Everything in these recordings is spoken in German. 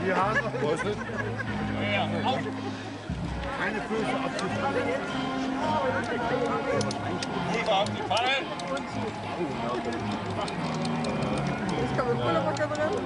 Ja, keine Füße abzufallen. Füße abzufallen. Ich kann mir voll auf der Kamera.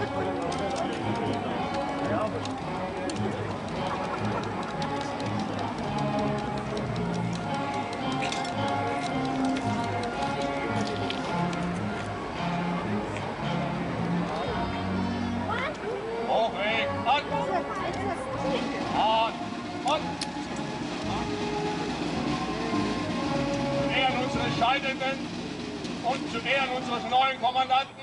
Zu Ehren unseres Scheidenden und zu Ehren unseres neuen Kommandanten,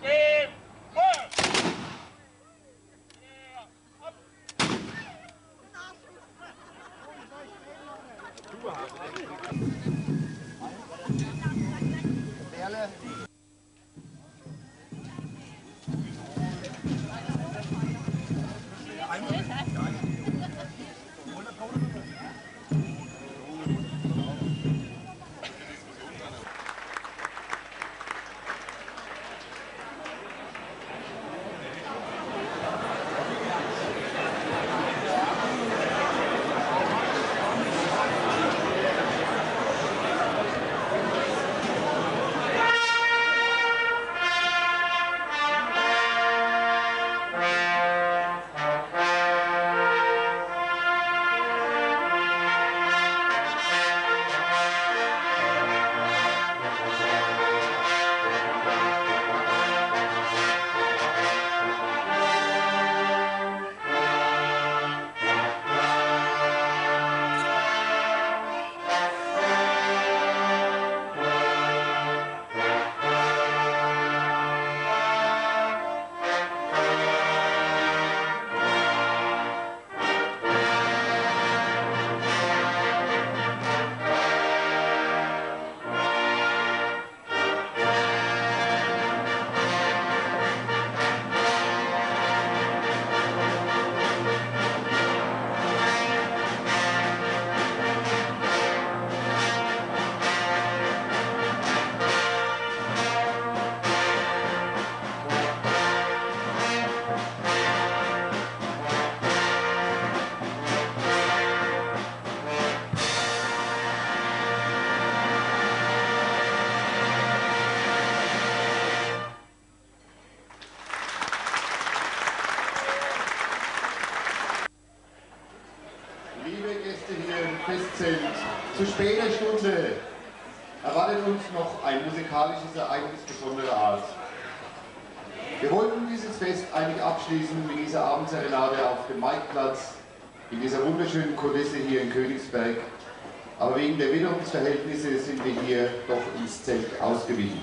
Festzelt. Zu später Stunde erwartet uns noch ein musikalisches Ereignis besonderer Art. Wir wollten dieses Fest eigentlich abschließen mit dieser Abendserenade auf dem Maikplatz, in dieser wunderschönen Kulisse hier in Königsberg, aber wegen der Witterungsverhältnisse sind wir hier doch ins Zelt ausgewichen.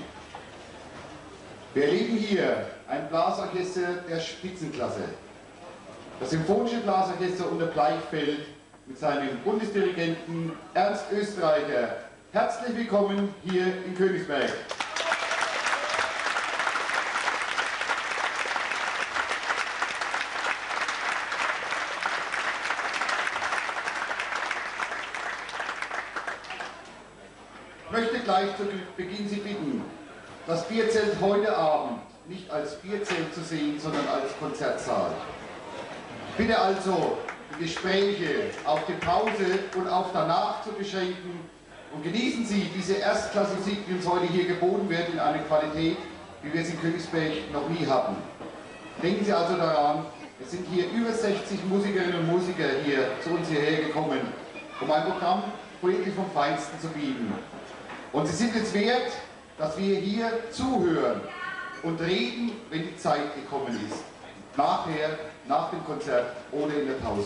Wir erleben hier ein Blasorchester der Spitzenklasse. Das Symphonische Blasorchester unter Bleichfeld mit seinem Bundesdirigenten Ernst Österreicher. Herzlich willkommen hier in Königsberg. Ich möchte gleich zu Beginn Sie bitten, das Bierzelt heute Abend nicht als Bierzelt zu sehen, sondern als Konzertsaal. Bitte also die Gespräche auf die Pause und auf danach zu beschränken und genießen Sie diese Erstklasse-Musik, die uns heute hier geboten wird, in einer Qualität, wie wir es in Königsberg noch nie hatten. Denken Sie also daran, es sind hier über 60 Musikerinnen und Musiker hier zu uns hierher gekommen, um ein Programm wirklich vom Feinsten zu bieten. Und Sie sind es wert, dass wir hier zuhören und reden, wenn die Zeit gekommen ist. Nachher, nach dem Konzert oder in der Pause.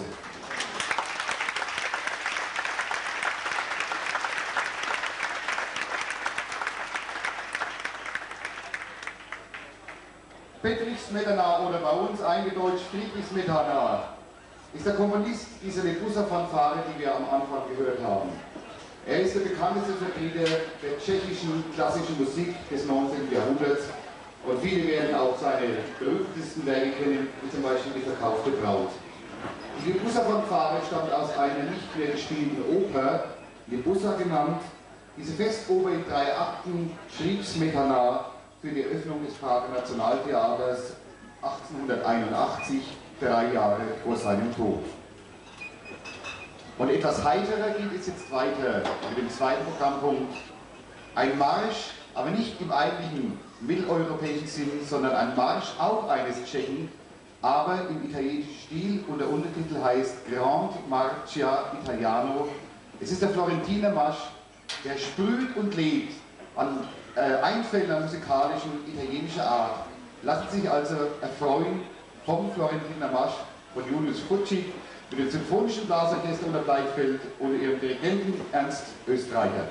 Bedřich Smetana oder bei uns eingedeutscht Friedrich Smetana ist der Komponist dieser Lebusa-Fanfare, die wir am Anfang gehört haben. Er ist der bekannteste Vertreter der tschechischen klassischen Musik des 19. Jahrhunderts. Und viele werden auch seine berühmtesten Werke kennen, wie zum Beispiel die Verkaufte Braut. Die Lebusa-Fanfare stammt aus einer nicht mehr gespielten Oper, Lebusa genannt. Diese Festoper in 3 Akten schrieb Smetana für die Eröffnung des Prager Nationaltheaters 1881 3 Jahre vor seinem Tod. Und etwas heiterer geht es jetzt weiter mit dem zweiten Programmpunkt. Ein Marsch, aber nicht im eigentlichen mitteleuropäischen Sinn, sondern ein Marsch auch eines Tschechen, aber im italienischen Stil, und der Untertitel heißt Grand Marcia Italiano. Es ist der Florentiner Marsch, der sprüht und lebt an Einfällen an musikalischen italienischer Art. Lassen Sie sich also erfreuen vom Florentiner Marsch von Julius Fucci mit dem Symphonischen Blasorchester unter Bleichfeld oder ihrem Dirigenten Ernst Österreicher.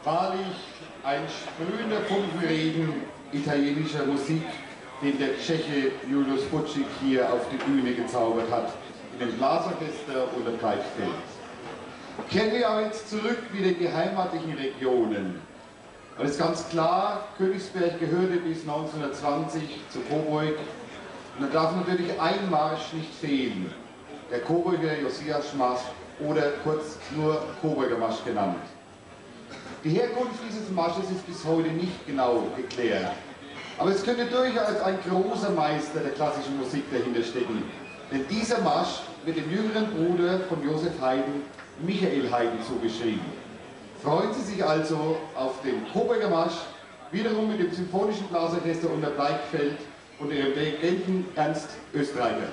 Wahrlich ein sprühender Funkenregen italienischer Musik, den der Tscheche Julius Fučík hier auf die Bühne gezaubert hat, in dem Blasorchester oder Bleifeld. Kehren wir jetzt zurück wieder in die heimatlichen Regionen. Und es ist ganz klar, Königsberg gehörte bis 1920 zu Coburg. Und da darf natürlich ein Marsch nicht fehlen. Der Coburger Josias-Marsch oder kurz nur Coburger Marsch genannt. Die Herkunft dieses Marsches ist bis heute nicht genau geklärt. Aber es könnte durchaus ein großer Meister der klassischen Musik dahinter stecken. Denn dieser Marsch wird dem jüngeren Bruder von Joseph Haydn, Michael Haydn, zugeschrieben. Freuen Sie sich also auf den Coburger Marsch, wiederum mit dem Symphonischen Blasorchester unter Bleifeld und ihrem Dirigenten Ernst Österreicher.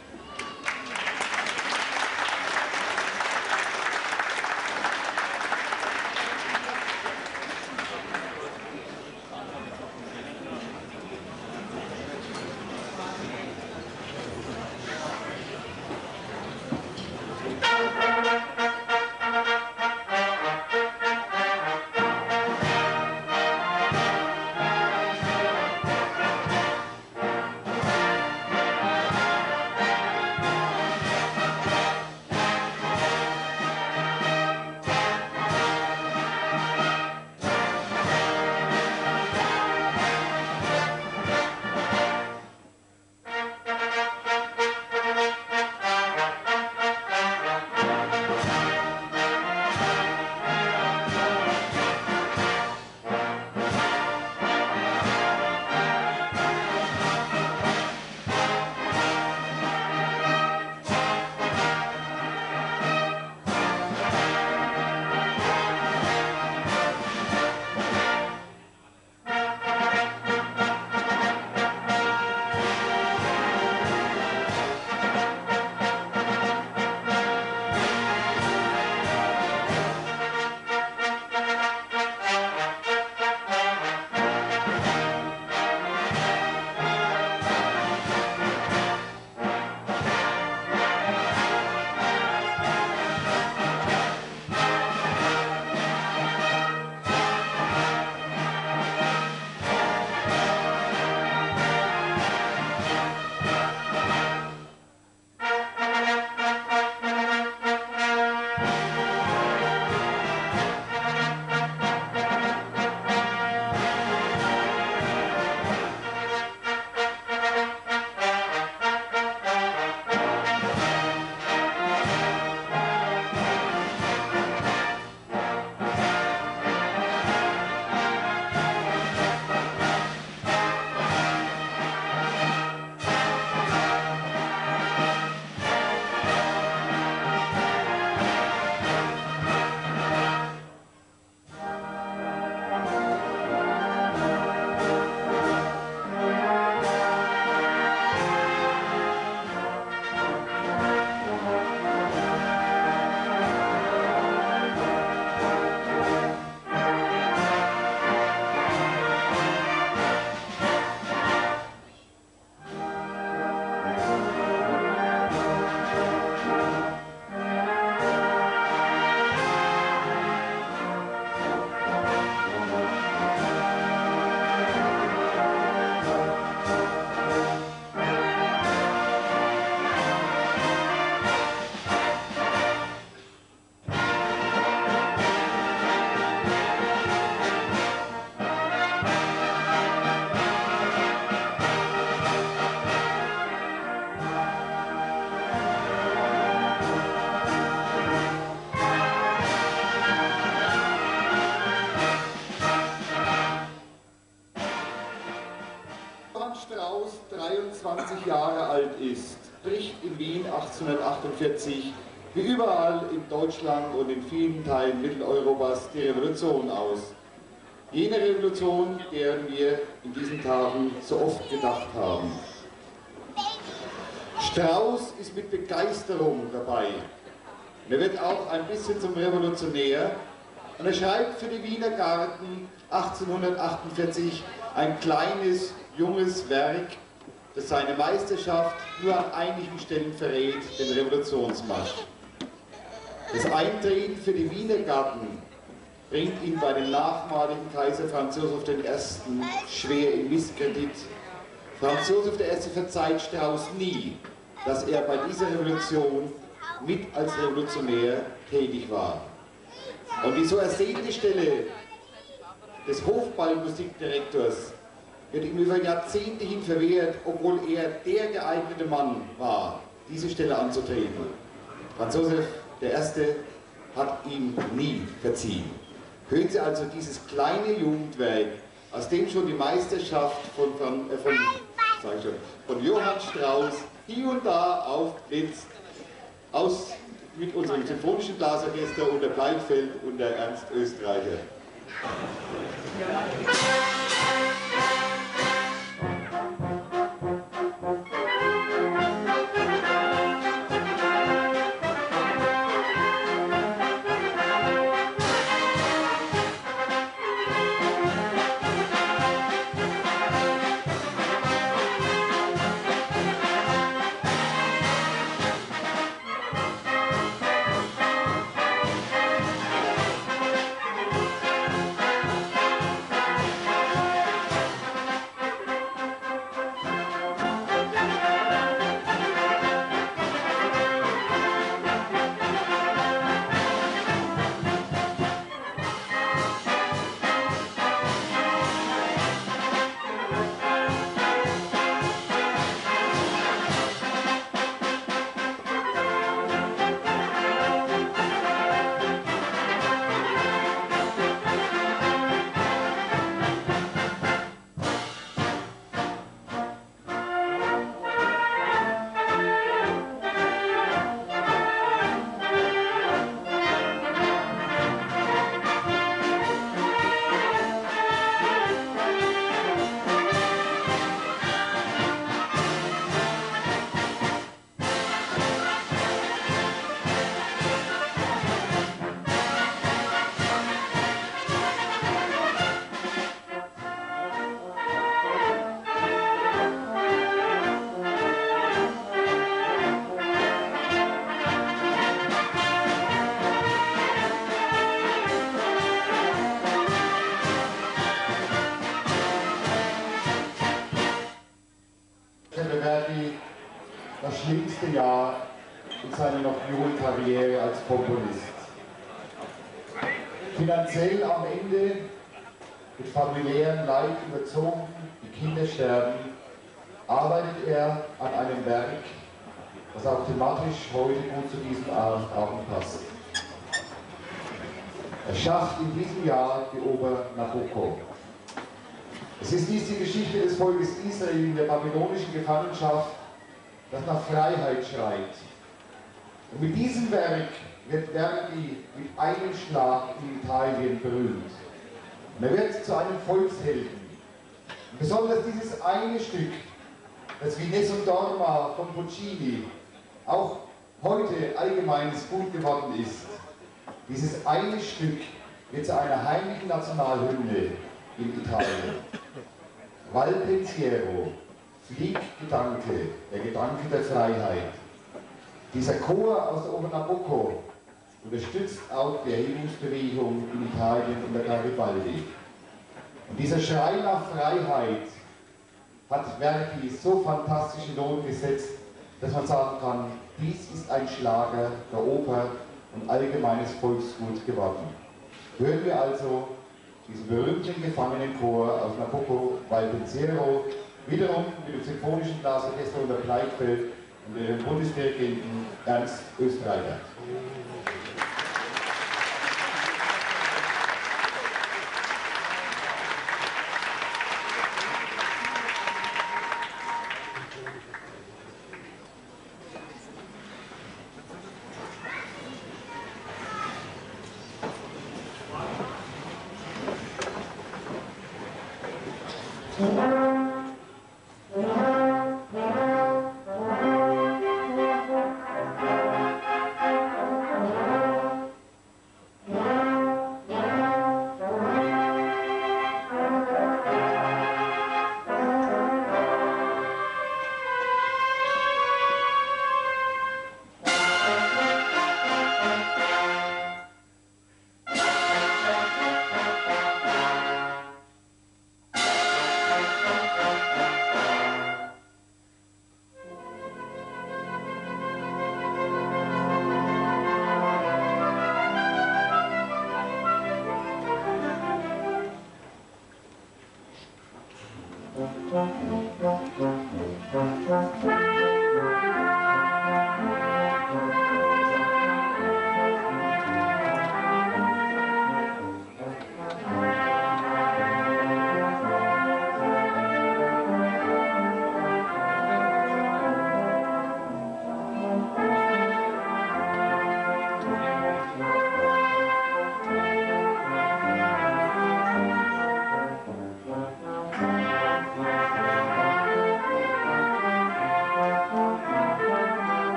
Strauss 23 Jahre alt ist, bricht in Wien 1848 wie überall in Deutschland und in vielen Teilen Mitteleuropas die Revolution aus. Jene Revolution, deren wir in diesen Tagen so oft gedacht haben. Strauss ist mit Begeisterung dabei. Er wird auch ein bisschen zum Revolutionär und er schreibt für die Wiener Garten 1848 ein kleines, junges Werk, das seine Meisterschaft nur an einigen Stellen verrät, den Revolutionsmarsch. Das Eintreten für die Wiener Garten bringt ihn bei dem nachmaligen Kaiser Franz Joseph I. schwer in Misskredit. Franz Joseph I. verzeiht Strauß nie, dass er bei dieser Revolution mit als Revolutionär tätig war. Und die so ersehnte Stelle des Hofballmusikdirektors wird ihm über Jahrzehnte hin verwehrt, obwohl er der geeignete Mann war, diese Stelle anzutreten. Franz Joseph I. hat ihm nie verziehen. Hören Sie also dieses kleine Jugendwerk, aus dem schon die Meisterschaft von Johann Strauß hier und da aufblitzt, mit unserem Symphonischen Blasorchester unter Bleifeld und der Ernst Österreicher. Das schlimmste Jahr in seiner noch jungen Karriere als Komponist. Finanziell am Ende, mit familiären Leid überzogen, die Kinder sterben, arbeitet er an einem Werk, das auch thematisch heute gut zu diesem Abend passt. Er schafft in diesem Jahr die Oper Nabucco. Es ist dies die Geschichte des Volkes Israel in der babylonischen Gefangenschaft, das nach Freiheit schreit. Und mit diesem Werk wird Verdi mit einem Schlag in Italien berühmt. Und er wird zu einem Volkshelden. Und besonders dieses eine Stück, das wie Nessun Dorma von Puccini auch heute allgemeines Gut geworden ist, dieses eine Stück wird zu einer heimlichen Nationalhymne in Italien. Val Pensiero, Flieggedanke, der Gedanke der Freiheit. Dieser Chor aus der Oper Nabucco unterstützt auch die Erhebungsbewegung in Italien unter Garibaldi. Und dieser Schrei nach Freiheit hat Verdi so fantastische Noten gesetzt, dass man sagen kann, dies ist ein Schlager der Oper und allgemeines Volksgut geworden. Hören wir also diesen berühmten Gefangenenchor aus Nabucco, Val Pensiero, wiederum mit dem Symphonischen Blasorchester unter Bleifeld und dem Bundesdirigenten Ernst Österreicher.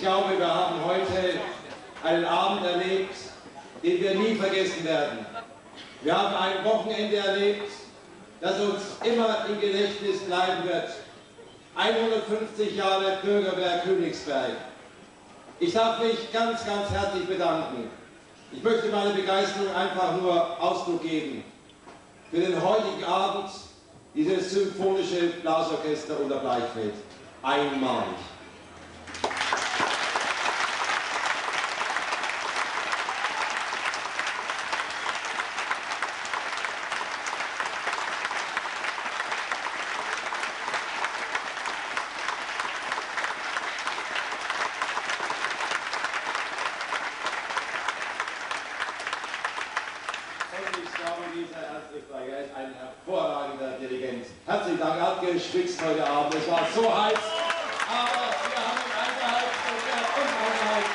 glaube, wir haben heute einen Abend erlebt, den wir nie vergessen werden. Wir haben ein Wochenende erlebt, das uns immer im Gedächtnis bleiben wird. 150 Jahre Bürgerwehr Königsberg. Ich darf mich ganz, ganz herzlich bedanken. Ich möchte meine Begeisterung einfach nur Ausdruck geben für den heutigen Abend, dieses symphonische Blasorchester unter Bleichfeld. Einmalig. Er ist ein hervorragender Dirigent. Herzlichen Dank, er hat geschwitzt heute Abend. Es war so heiß, aber wir haben ihn eingeheizt und er hat uns eingeheizt.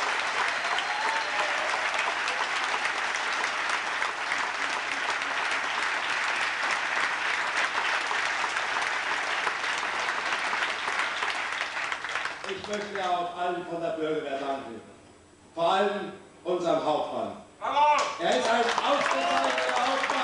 Ich möchte auch allen von der Bürgerwehr danken. Vor allem unserem Hauptmann. Er ist ein ausgezeichneter Hauptmann.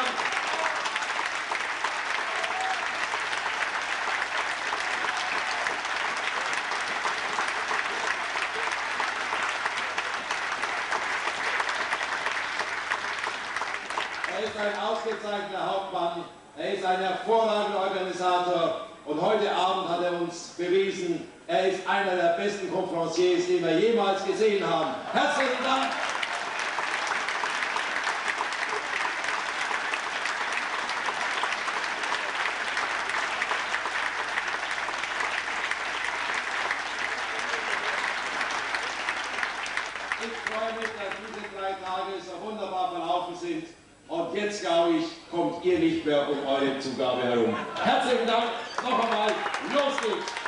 Er ist ein ausgezeichneter Hauptmann. Er ist ein hervorragender Organisator. Und heute Abend hat er uns bewiesen, er ist einer der besten Konferenciers, den wir jemals gesehen haben. Herzlichen Dank. Ich freue mich, dass diese 3 Tage so wunderbar verlaufen sind. Und jetzt, glaube ich, kommt ihr nicht mehr um eure Zugabe herum. Herzlichen Dank, noch einmal, los geht's!